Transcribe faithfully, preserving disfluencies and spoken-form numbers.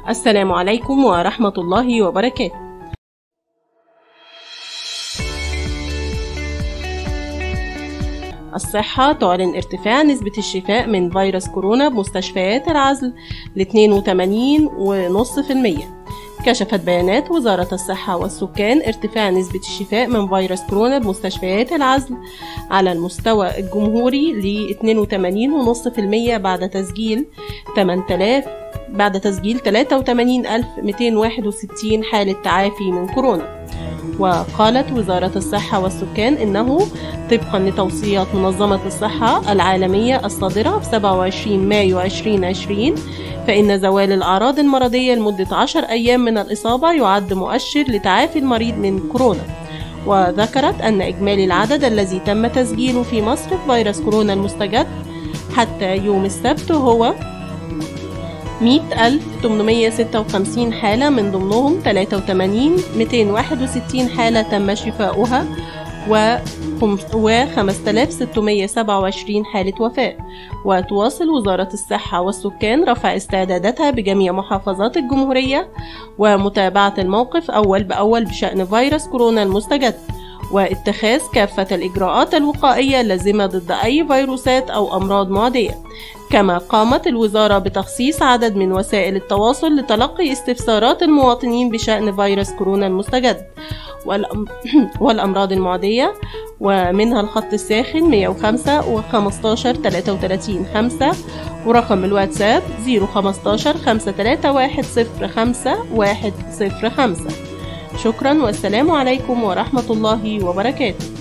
السلام عليكم ورحمة الله وبركاته. الصحة تعلن ارتفاع نسبة الشفاء من فيروس كورونا بمستشفيات العزل ل اثنين وثمانين فاصلة خمسة بالمئة. كشفت بيانات وزارة الصحة والسكان ارتفاع نسبة الشفاء من فيروس كورونا بمستشفيات العزل على المستوى الجمهوري ل اثنين وثمانين فاصلة خمسة بالمئة بعد تسجيل ثمانية آلاف بعد تسجيل ثلاثة وثمانين ألف ومئتين وواحد وستين حالة تعافي من كورونا. وقالت وزارة الصحة والسكان إنه طبقا لتوصيات منظمة الصحة العالمية الصادرة في سبعة وعشرين مايو ألفين وعشرين، فإن زوال الأعراض المرضية لمدة عشر أيام من الإصابة يعد مؤشر لتعافي المريض من كورونا. وذكرت أن إجمالي العدد الذي تم تسجيله في مصر في فيروس كورونا المستجد حتى يوم السبت هو مئة ألف وثمانمئة وستة وخمسين حالة، من ضمنهم ثلاثة وثمانين ألف ومئتين وواحد وستين حالة تم شفاؤها و خمسة آلاف وستمئة وسبعة وعشرين حالة وفاة. وتواصل وزارة الصحة والسكان رفع استعداداتها بجميع محافظات الجمهورية ومتابعة الموقف أول بأول بشأن فيروس كورونا المستجد، واتخاذ كافة الإجراءات الوقائية اللازمة ضد أي فيروسات أو أمراض معدية. كما قامت الوزارة بتخصيص عدد من وسائل التواصل لتلقي استفسارات المواطنين بشأن فيروس كورونا المستجد والأمراض المعدية، ومنها الخط الساخن مئة وخمسة وخمستاشر ثلاثة وثلاثين خمسة ورقم الواتساب صفر خمستاشر خمسة ثلاثة واحد صفر خمسة واحد صفر خمسة. شكرا والسلام عليكم ورحمة الله وبركاته.